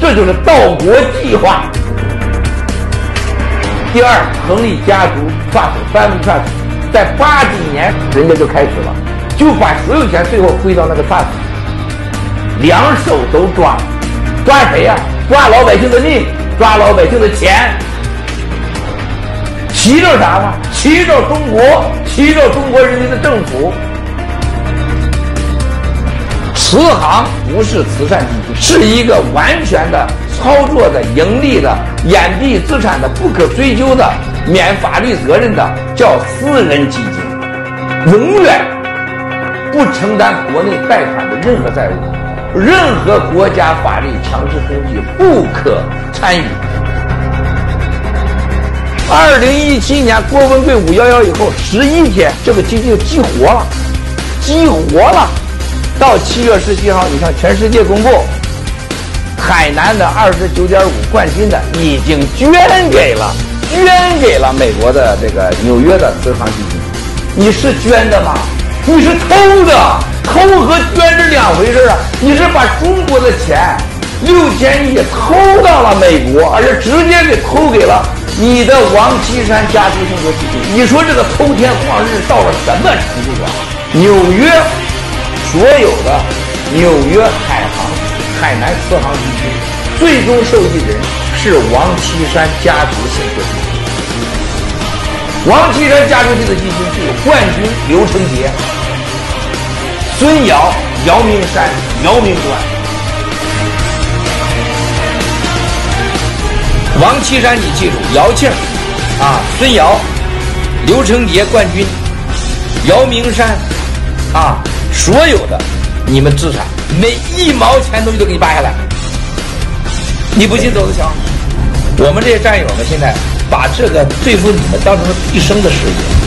这就是盗国计划。第二，亨利家族发手3%，在80年人家就开始了，就把所有钱最后归到那个 trust， 两手都抓，抓谁呀？抓老百姓的命，抓老百姓的钱。骑着啥呢？骑着中国，骑着中国人民的政府。慈航不是慈善基金，是一个完全的操作的、盈利的、掩蔽资产的、不可追究的、免法律责任的，叫私人基金，永远不承担国内贷款的任何债务，任何国家法律强制工具不可参与。2017年郭文贵511以后11天，这个基金就激活了，激活了。到7月17号，你看全世界公布，海南的29.5冠军的已经捐给了美国的这个纽约的慈航基金。你是捐的吗？你是偷的，偷和捐是两回事啊！你是把中国的钱6000亿偷到了美国，而且直接给偷给了你的王岐山家族信托基金。你说这个偷天换日到了什么程度啊？纽约所有的纽约海南慈航基金最终受益人是王岐山家族信托基金。王岐山家族信托基金就有冠军刘成杰、孙瑶、姚明山、姚明端。王岐山你记住，姚庆啊，孙瑶、刘成杰冠军，姚明山啊，所有的你们资产每1毛钱东西都给你扒下来，你不信走着瞧。我们这些战友们现在把这个对付你们当成了毕生的事业。